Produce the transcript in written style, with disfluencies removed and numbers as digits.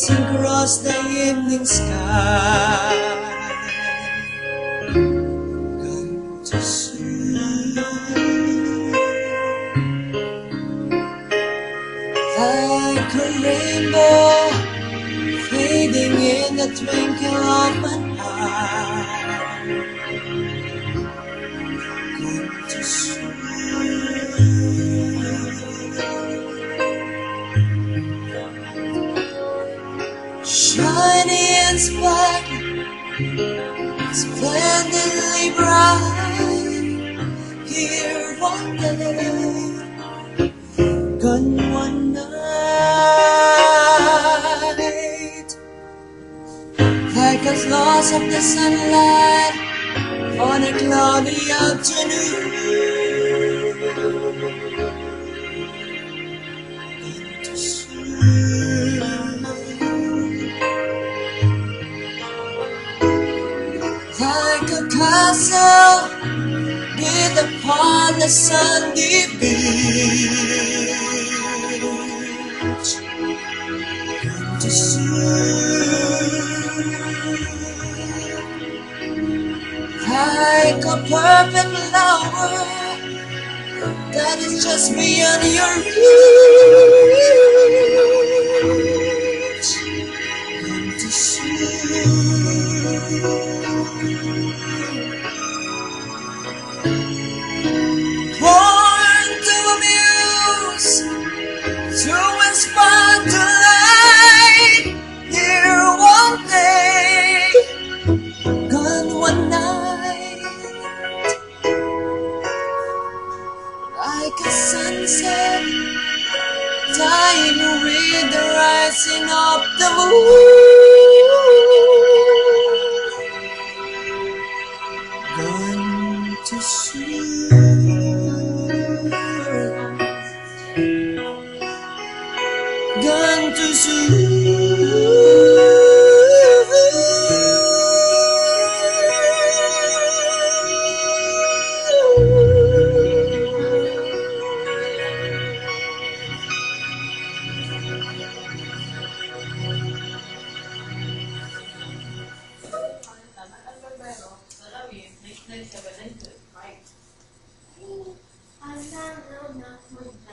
racing across the evening sky. Gone too soon, like a rainbow fading in the twinkle of an eye. Gone too soon. Shiny and splendidly bright, here one day, gone one night, like a loss of the sunlight on a cloudy afternoon. Gone too soon. Like a castle built upon the sandy beach. Gone too soon. Like a perfect flower that is just beyond your reach. Gone too soon. Born to amuse, to inspire, to light, here one day, gone one night, like a sunset, dying with the rising of the moon. Gone too soon. Gone too soon. I'm not